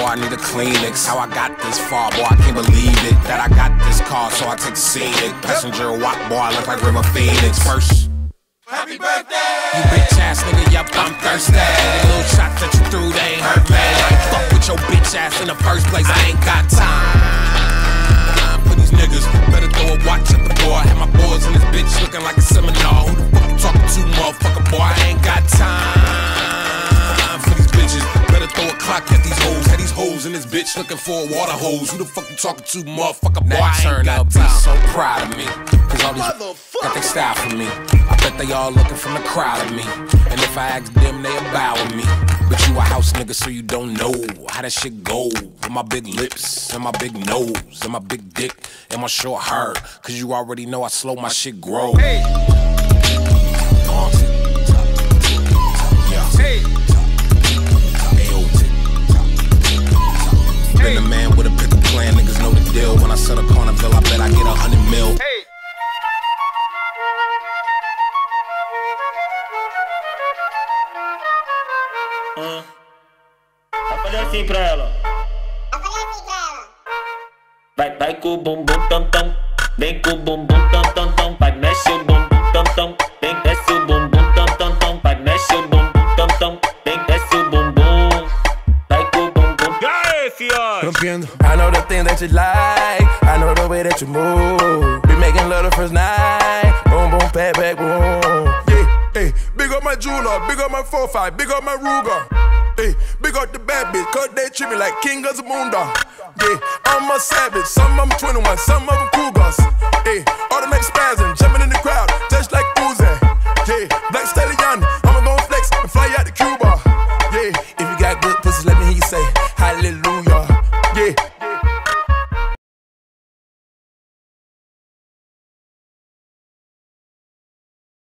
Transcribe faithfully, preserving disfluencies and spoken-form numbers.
I need a Kleenex. How I got this far, boy, I can't believe it. That I got this car, so I take scenic. Passenger walk, boy, I look like River Phoenix. First, happy birthday! You bitch ass nigga, yup, I'm thirsty. The little shots that you threw, they ain't hurt me. I ain't fuck with your bitch ass in the first place. I ain't got time for these niggas. Better throw a watch at the boy. Have my boys in this bitch looking like a seminar. Who the fuck you talking to, motherfucker, boy? I ain't got time for these bitches. Better throw a clock at these hoes. Had these hoes in this bitch looking for a water hose. Who the fuck you talking to, motherfucker, boy? I ain't got time. So proud of me, cause all these got they style for me. I bet they all looking from the crowd of me. And if I ask them, they bow with me. But you a house nigga, so you don't know how that shit go. With my big lips, and my big nose, and my big dick, and my short hair. Cause you already know I slow my shit grow. Hey. Hey. Been a man with a pickup plan, niggas know the deal. When I sell a carnival, I bet I get a hundred mil. Hey. Uh. Eu falei assim pra ela. Eu falei assim pra ela. Vai, vai com o bumbum tam tam. Vem com o bumbum tam tam tam. Vai, mexe o bumbum tam tam. Vem, desce o bumbum tam tam tam. Vai, mexe o bumbum tam tam. Vem, desce o bumbum. Vai com o bumbum. E aí, fiote? I know the thing that you like. I know the way that you move. We making love the first night. Boom, boom, pat, back, boom. Yeah, hey, big up my jeweler, big up my four five, big up my Ruger. Hey, big up the bad bitch, cause they treat me like king of the moon dog. Yeah, I'm a savage, some of them twenty-one, some of them cougars.